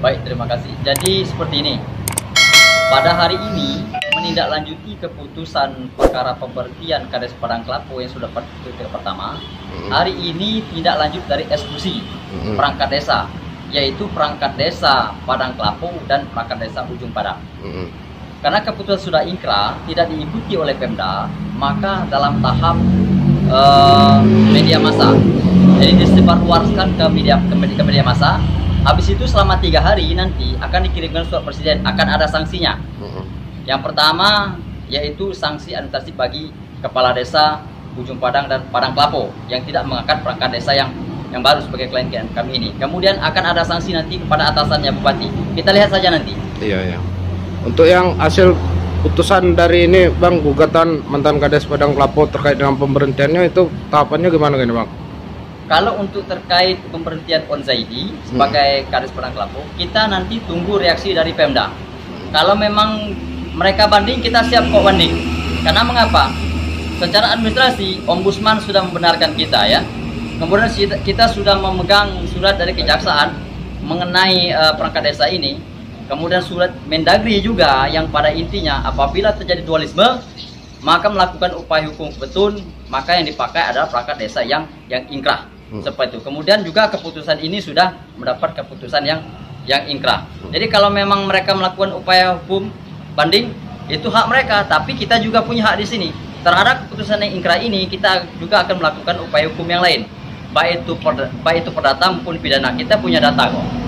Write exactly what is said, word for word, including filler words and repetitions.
Baik, terima kasih. Jadi seperti ini. Pada hari ini menindaklanjuti keputusan perkara pemberhentian Kades Padang Kelapo yang sudah tingkat pertama. Hari ini tindak lanjut dari eksekusi perangkat desa, yaitu perangkat desa Padang Kelapo dan perangkat desa Ujung Padang. Karena keputusan sudah ingkrah tidak diikuti oleh Pemda, maka dalam tahap uh, media massa, jadi disebarluaskan ke media ke media, ke media massa. Habis itu selama tiga hari nanti akan dikirimkan surat presiden, akan ada sanksinya. Yang pertama yaitu sanksi administratif bagi kepala desa Ujung Padang dan Padang Kelapo yang tidak mengangkat perangkat desa yang yang baru sebagai klien kami ini. Kemudian akan ada sanksi nanti kepada atasannya bupati. Kita lihat saja nanti. Iya ya. Untuk yang hasil putusan dari ini Bang, gugatan mantan Kades Padang Kelapo terkait dengan pemberhentiannya itu tahapannya gimana gini Bang? Kalau untuk terkait pemberhentian On Zaidi sebagai hmm. Kades Padang Kelapo, kita nanti tunggu reaksi dari Pemda. Kalau memang mereka banding, kita siap kok banding. Karena mengapa? Secara administrasi, Ombudsman sudah membenarkan kita ya. Kemudian kita sudah memegang surat dari Kejaksaan mengenai uh, perangkat desa ini. Kemudian surat Mendagri juga yang pada intinya apabila terjadi dualisme maka melakukan upaya hukum betul, maka yang dipakai adalah perangkat desa yang yang ingkrah. Hmm. Seperti itu. Kemudian juga keputusan ini sudah mendapat keputusan yang yang ingkrah. Hmm. Jadi kalau memang mereka melakukan upaya hukum banding itu hak mereka, tapi kita juga punya hak di sini. Terhadap keputusan yang ingkrah ini kita juga akan melakukan upaya hukum yang lain. Baik itu baik itu perdata maupun pidana, kita punya data kok.